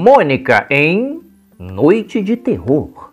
Mônica em Noite de Terror.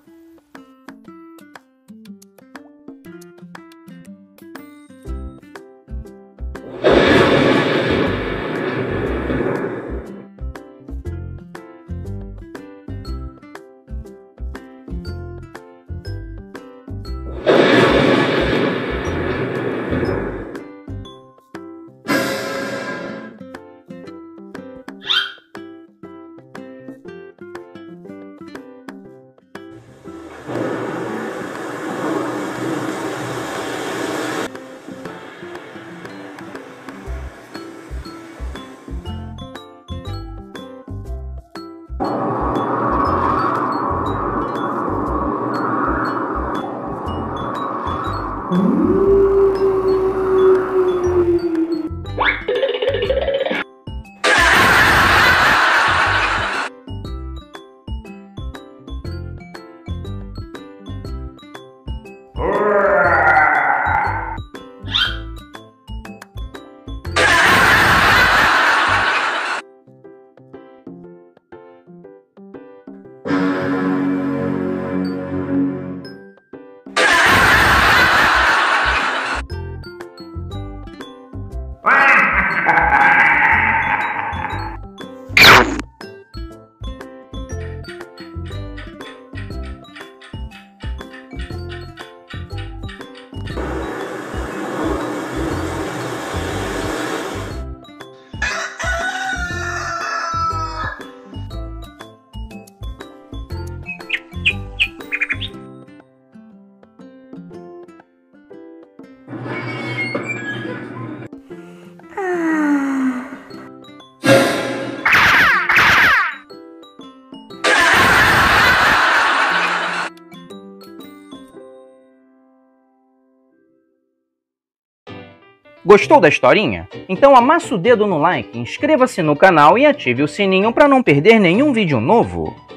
Gostou da historinha? Então amassa o dedo no like, inscreva-se no canal e ative o sininho para não perder nenhum vídeo novo.